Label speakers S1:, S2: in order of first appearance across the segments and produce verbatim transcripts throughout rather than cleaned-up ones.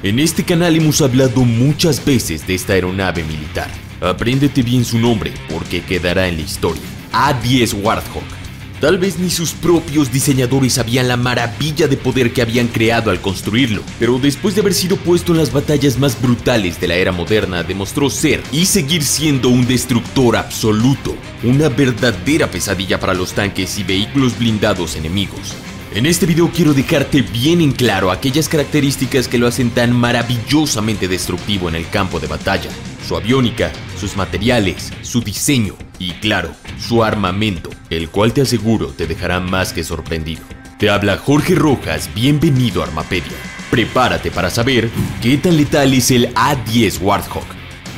S1: En este canal hemos hablado muchas veces de esta aeronave militar. Apréndete bien su nombre porque quedará en la historia. A diez Warthog. Tal vez ni sus propios diseñadores sabían la maravilla de poder que habían creado al construirlo, pero después de haber sido puesto en las batallas más brutales de la era moderna, demostró ser y seguir siendo un destructor absoluto, una verdadera pesadilla para los tanques y vehículos blindados enemigos. En este video quiero dejarte bien en claro aquellas características que lo hacen tan maravillosamente destructivo en el campo de batalla: su aviónica, sus materiales, su diseño y, claro, su armamento, el cual te aseguro te dejará más que sorprendido. Te habla Jorge Rojas, bienvenido a Armapedia. Prepárate para saber qué tan letal es el A diez Warthog.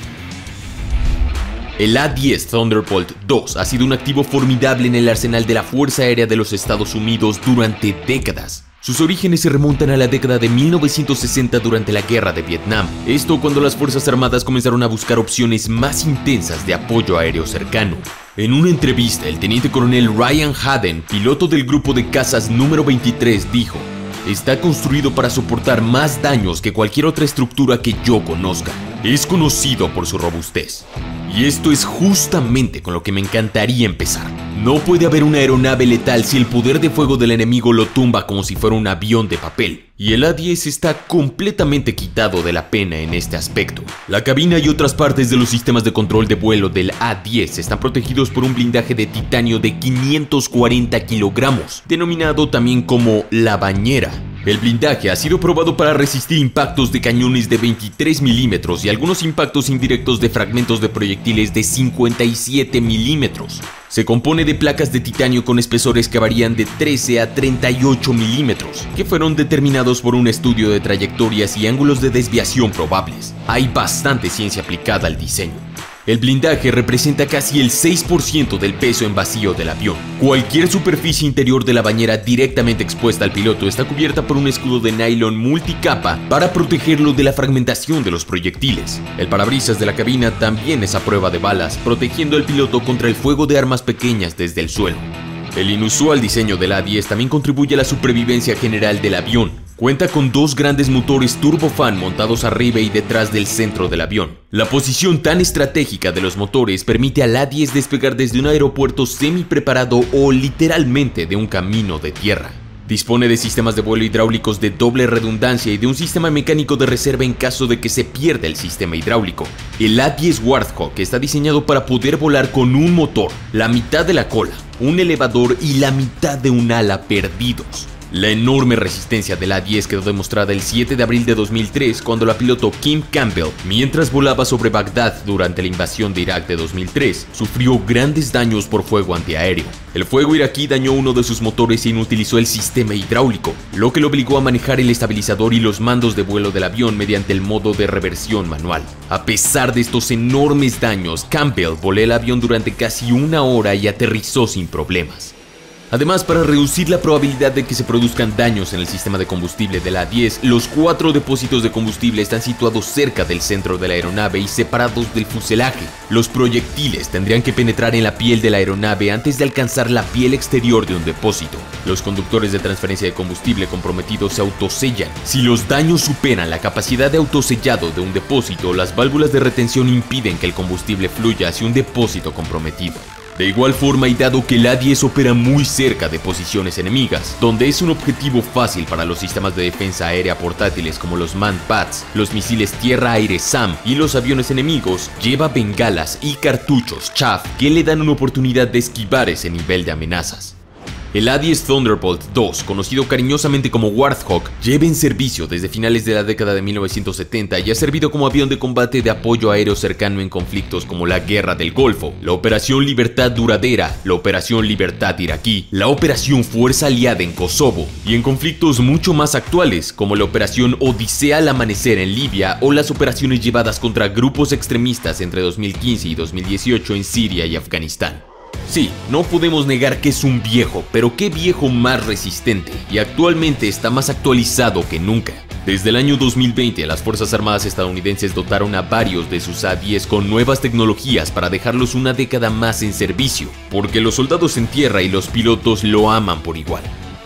S1: El A diez Thunderbolt dos ha sido un activo formidable en el arsenal de la Fuerza Aérea de los Estados Unidos durante décadas. Sus orígenes se remontan a la década de mil novecientos sesenta durante la Guerra de Vietnam. Esto cuando las Fuerzas Armadas comenzaron a buscar opciones más intensas de apoyo aéreo cercano. En una entrevista, el teniente coronel Ryan Haden, piloto del grupo de cazas número veintitrés, dijo: "Está construido para soportar más daños que cualquier otra estructura que yo conozca. Es conocido por su robustez". Y esto es justamente con lo que me encantaría empezar. No puede haber una aeronave letal si el poder de fuego del enemigo lo tumba como si fuera un avión de papel. Y el A diez está completamente quitado de la pena en este aspecto. La cabina y otras partes de los sistemas de control de vuelo del A diez están protegidos por un blindaje de titanio de quinientos cuarenta kilogramos, denominado también como la bañera. El blindaje ha sido probado para resistir impactos de cañones de veintitrés milímetros y algunos impactos indirectos de fragmentos de proyectiles de cincuenta y siete milímetros. Se compone de placas de titanio con espesores que varían de trece a treinta y ocho milímetros, que fueron determinados por un estudio de trayectorias y ángulos de desviación probables. Hay bastante ciencia aplicada al diseño. El blindaje representa casi el seis por ciento del peso en vacío del avión. Cualquier superficie interior de la bañera directamente expuesta al piloto está cubierta por un escudo de nylon multicapa para protegerlo de la fragmentación de los proyectiles. El parabrisas de la cabina también es a prueba de balas, protegiendo al piloto contra el fuego de armas pequeñas desde el suelo. El inusual diseño del A diez también contribuye a la supervivencia general del avión. Cuenta con dos grandes motores turbofan montados arriba y detrás del centro del avión. La posición tan estratégica de los motores permite al A diez despegar desde un aeropuerto semi-preparado o literalmente de un camino de tierra. Dispone de sistemas de vuelo hidráulicos de doble redundancia y de un sistema mecánico de reserva en caso de que se pierda el sistema hidráulico. El A diez Warthog está diseñado para poder volar con un motor, la mitad de la cola, un elevador y la mitad de un ala perdidos. La enorme resistencia del A diez quedó demostrada el siete de abril de dos mil tres cuando la piloto Kim Campbell, mientras volaba sobre Bagdad durante la invasión de Irak de dos mil tres, sufrió grandes daños por fuego antiaéreo. El fuego iraquí dañó uno de sus motores e inutilizó el sistema hidráulico, lo que lo obligó a manejar el estabilizador y los mandos de vuelo del avión mediante el modo de reversión manual. A pesar de estos enormes daños, Campbell voló el avión durante casi una hora y aterrizó sin problemas. Además, para reducir la probabilidad de que se produzcan daños en el sistema de combustible del A diez, los cuatro depósitos de combustible están situados cerca del centro de la aeronave y separados del fuselaje. Los proyectiles tendrían que penetrar en la piel de la aeronave antes de alcanzar la piel exterior de un depósito. Los conductores de transferencia de combustible comprometidos se autosellan. Si los daños superan la capacidad de autosellado de un depósito, las válvulas de retención impiden que el combustible fluya hacia un depósito comprometido. De igual forma, y dado que el A diez opera muy cerca de posiciones enemigas, donde es un objetivo fácil para los sistemas de defensa aérea portátiles como los MANPADS, los misiles tierra-aire SAM y los aviones enemigos, lleva bengalas y cartuchos Chaff que le dan una oportunidad de esquivar ese nivel de amenazas. El A diez Thunderbolt dos, conocido cariñosamente como Warthog, lleva en servicio desde finales de la década de mil novecientos setenta y ha servido como avión de combate de apoyo aéreo cercano en conflictos como la Guerra del Golfo, la Operación Libertad Duradera, la Operación Libertad Iraquí, la Operación Fuerza Aliada en Kosovo y en conflictos mucho más actuales como la Operación Odisea al Amanecer en Libia o las operaciones llevadas contra grupos extremistas entre dos mil quince y dos mil dieciocho en Siria y Afganistán. Sí, no podemos negar que es un viejo, pero qué viejo más resistente, y actualmente está más actualizado que nunca. Desde el año dos mil veinte, las Fuerzas Armadas estadounidenses dotaron a varios de sus A diez con nuevas tecnologías para dejarlos una década más en servicio, porque los soldados en tierra y los pilotos lo aman por igual.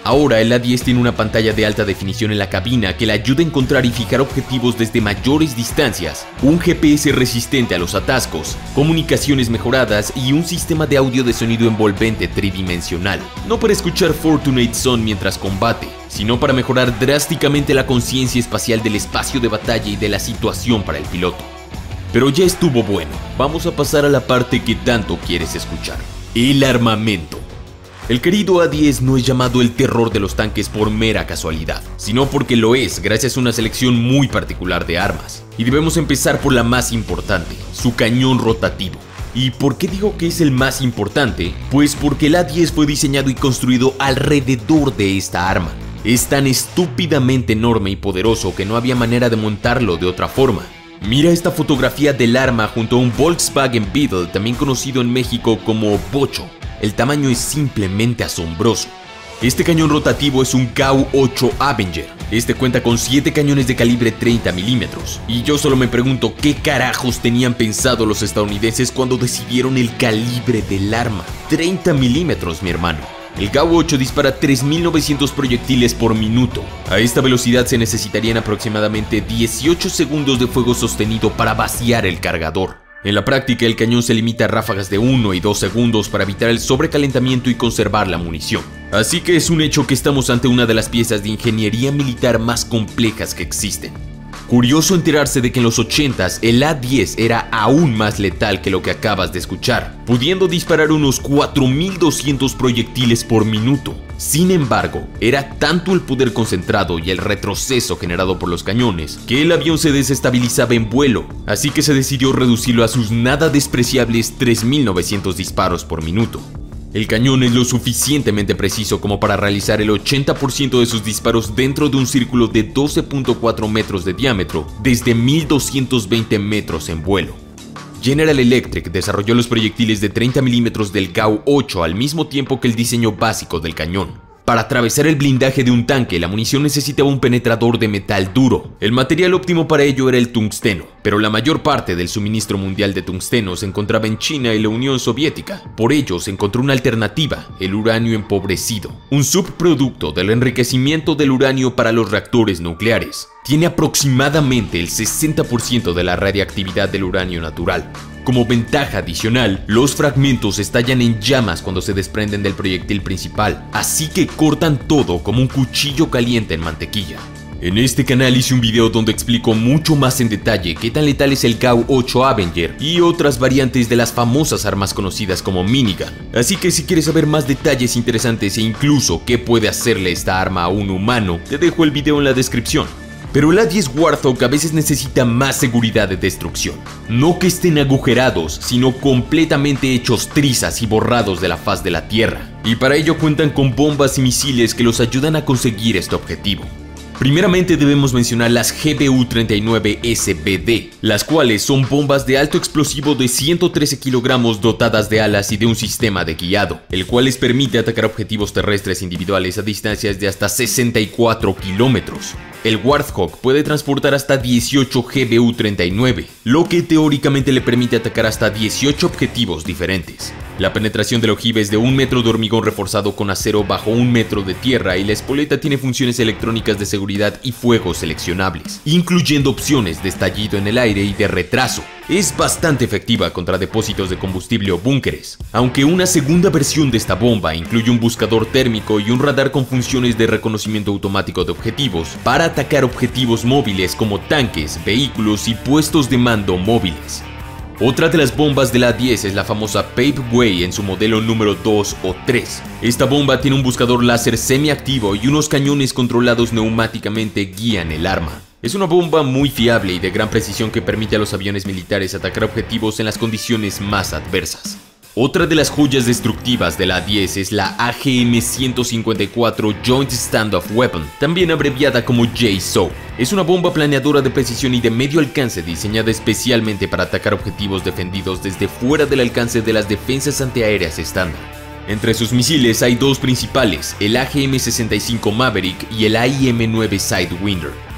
S1: Ahora el A diez tiene una pantalla de alta definición en la cabina que le ayuda a encontrar y fijar objetivos desde mayores distancias, un G P S resistente a los atascos, comunicaciones mejoradas y un sistema de audio de sonido envolvente tridimensional, no para escuchar Fortunate Son mientras combate, sino para mejorar drásticamente la conciencia espacial del espacio de batalla y de la situación para el piloto. Pero ya estuvo bueno, vamos a pasar a la parte que tanto quieres escuchar: el armamento. El querido A diez no es llamado el terror de los tanques por mera casualidad, sino porque lo es gracias a una selección muy particular de armas. Y debemos empezar por la más importante, su cañón rotativo. ¿Y por qué digo que es el más importante? Pues porque el A diez fue diseñado y construido alrededor de esta arma. Es tan estúpidamente enorme y poderoso que no había manera de montarlo de otra forma. Mira esta fotografía del arma junto a un Volkswagen Beetle, también conocido en México como Bocho. El tamaño es simplemente asombroso. Este cañón rotativo es un G A U ocho Avenger. Este cuenta con siete cañones de calibre treinta milímetros. Y yo solo me pregunto qué carajos tenían pensado los estadounidenses cuando decidieron el calibre del arma. treinta milímetros, mi hermano. El G A U ocho dispara tres mil novecientos proyectiles por minuto. A esta velocidad se necesitarían aproximadamente dieciocho segundos de fuego sostenido para vaciar el cargador. En la práctica, el cañón se limita a ráfagas de uno y dos segundos para evitar el sobrecalentamiento y conservar la munición. Así que es un hecho que estamos ante una de las piezas de ingeniería militar más complejas que existen. Curioso enterarse de que en los ochentas el A diez era aún más letal que lo que acabas de escuchar, pudiendo disparar unos cuatro mil doscientos proyectiles por minuto. Sin embargo, era tanto el poder concentrado y el retroceso generado por los cañones que el avión se desestabilizaba en vuelo, así que se decidió reducirlo a sus nada despreciables tres mil novecientos disparos por minuto. El cañón es lo suficientemente preciso como para realizar el ochenta por ciento de sus disparos dentro de un círculo de doce punto cuatro metros de diámetro desde mil doscientos veinte metros en vuelo. General Electric desarrolló los proyectiles de treinta milímetros del G A U ocho al mismo tiempo que el diseño básico del cañón. Para atravesar el blindaje de un tanque, la munición necesitaba un penetrador de metal duro. El material óptimo para ello era el tungsteno, pero la mayor parte del suministro mundial de tungsteno se encontraba en China y la Unión Soviética. Por ello, se encontró una alternativa: el uranio empobrecido, un subproducto del enriquecimiento del uranio para los reactores nucleares. Tiene aproximadamente el sesenta por ciento de la radiactividad del uranio natural. Como ventaja adicional, los fragmentos estallan en llamas cuando se desprenden del proyectil principal, así que cortan todo como un cuchillo caliente en mantequilla. En este canal hice un video donde explico mucho más en detalle qué tan letal es el G A U ocho Avenger y otras variantes de las famosas armas conocidas como minigun. Así que si quieres saber más detalles interesantes e incluso qué puede hacerle esta arma a un humano, te dejo el video en la descripción. Pero el A diez Warthog a veces necesita más seguridad de destrucción. No que estén agujerados, sino completamente hechos trizas y borrados de la faz de la Tierra. Y para ello cuentan con bombas y misiles que los ayudan a conseguir este objetivo. Primeramente debemos mencionar las G B U treinta y nueve S B D, las cuales son bombas de alto explosivo de ciento trece kilogramos dotadas de alas y de un sistema de guiado, el cual les permite atacar objetivos terrestres individuales a distancias de hasta sesenta y cuatro kilómetros. El Warthog puede transportar hasta dieciocho G B U treinta y nueve, lo que teóricamente le permite atacar hasta dieciocho objetivos diferentes. La penetración del ojive es de un metro de hormigón reforzado con acero bajo un metro de tierra y la espoleta tiene funciones electrónicas de seguridad y fuego seleccionables, incluyendo opciones de estallido en el aire y de retraso. Es bastante efectiva contra depósitos de combustible o búnkeres, aunque una segunda versión de esta bomba incluye un buscador térmico y un radar con funciones de reconocimiento automático de objetivos para atacar objetivos móviles como tanques, vehículos y puestos de mando móviles. Otra de las bombas de la A diez es la famosa Pave Way en su modelo número dos o tres. Esta bomba tiene un buscador láser semiactivo y unos cañones controlados neumáticamente guían el arma. Es una bomba muy fiable y de gran precisión que permite a los aviones militares atacar objetivos en las condiciones más adversas. Otra de las joyas destructivas de la A diez es la A G M ciento cincuenta y cuatro Joint Standoff Weapon, también abreviada como J S O W. Es una bomba planeadora de precisión y de medio alcance diseñada especialmente para atacar objetivos defendidos desde fuera del alcance de las defensas antiaéreas estándar. Entre sus misiles hay dos principales, el A G M sesenta y cinco Maverick y el A I M nueve Sidewinder.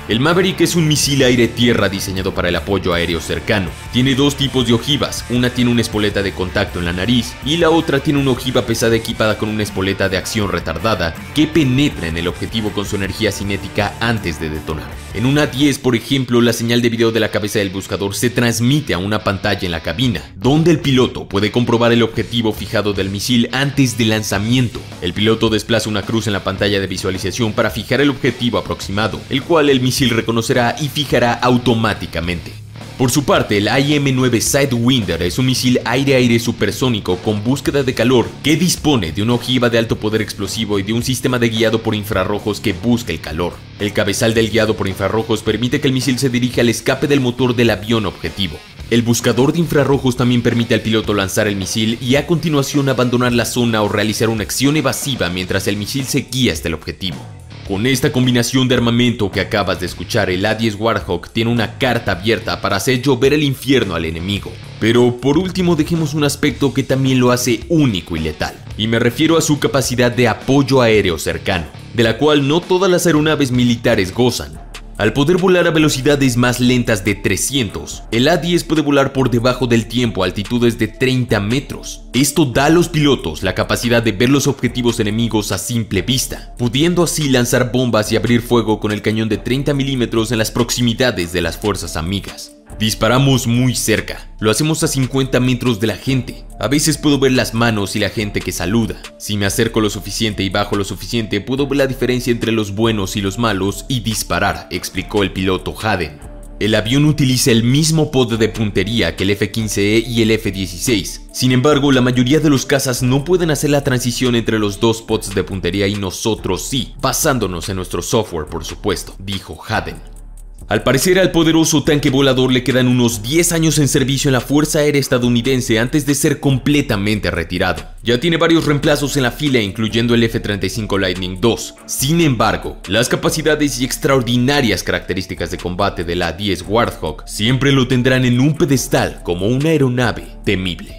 S1: El Maverick es un misil aire-tierra diseñado para el apoyo aéreo cercano. Tiene dos tipos de ojivas, una tiene una espoleta de contacto en la nariz y la otra tiene una ojiva pesada equipada con una espoleta de acción retardada que penetra en el objetivo con su energía cinética antes de detonar. En un A diez, por ejemplo, la señal de video de la cabeza del buscador se transmite a una pantalla en la cabina, donde el piloto puede comprobar el objetivo fijado del misil antes del lanzamiento. El piloto desplaza una cruz en la pantalla de visualización para fijar el objetivo aproximado, el cual el misil reconocerá y fijará automáticamente. Por su parte, el I M nueve Sidewinder es un misil aire-aire supersónico con búsqueda de calor que dispone de una ojiva de alto poder explosivo y de un sistema de guiado por infrarrojos que busca el calor. El cabezal del guiado por infrarrojos permite que el misil se dirija al escape del motor del avión objetivo. El buscador de infrarrojos también permite al piloto lanzar el misil y a continuación abandonar la zona o realizar una acción evasiva mientras el misil se guía hasta el objetivo. Con esta combinación de armamento que acabas de escuchar, el A diez Warthog tiene una carta abierta para hacer llover el infierno al enemigo. Pero por último dejemos un aspecto que también lo hace único y letal, y me refiero a su capacidad de apoyo aéreo cercano, de la cual no todas las aeronaves militares gozan. Al poder volar a velocidades más lentas de trescientos, el A diez puede volar por debajo del tiempo a altitudes de treinta metros. Esto da a los pilotos la capacidad de ver los objetivos enemigos a simple vista, pudiendo así lanzar bombas y abrir fuego con el cañón de treinta milímetros en las proximidades de las fuerzas amigas. Disparamos muy cerca, lo hacemos a cincuenta metros de la gente. A veces puedo ver las manos y la gente que saluda. Si me acerco lo suficiente y bajo lo suficiente, puedo ver la diferencia entre los buenos y los malos y disparar, explicó el piloto Haden. El avión utiliza el mismo pod de puntería que el F quince E y el F dieciséis. Sin embargo, la mayoría de los cazas no pueden hacer la transición entre los dos pods de puntería y nosotros sí, basándonos en nuestro software, por supuesto, dijo Haden. Al parecer, al poderoso tanque volador le quedan unos diez años en servicio en la Fuerza Aérea estadounidense antes de ser completamente retirado. Ya tiene varios reemplazos en la fila, incluyendo el F treinta y cinco Lightning dos. Sin embargo, las capacidades y extraordinarias características de combate del A diez Warthog siempre lo tendrán en un pedestal como una aeronave temible.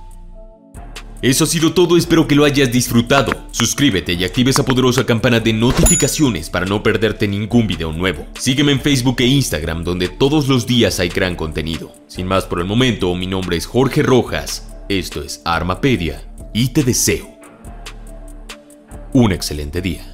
S1: Eso ha sido todo, espero que lo hayas disfrutado. Suscríbete y activa esa poderosa campana de notificaciones para no perderte ningún video nuevo. Sígueme en Facebook e Instagram, donde todos los días hay gran contenido. Sin más por el momento, mi nombre es Jorge Rojas, esto es Armapedia y te deseo un excelente día.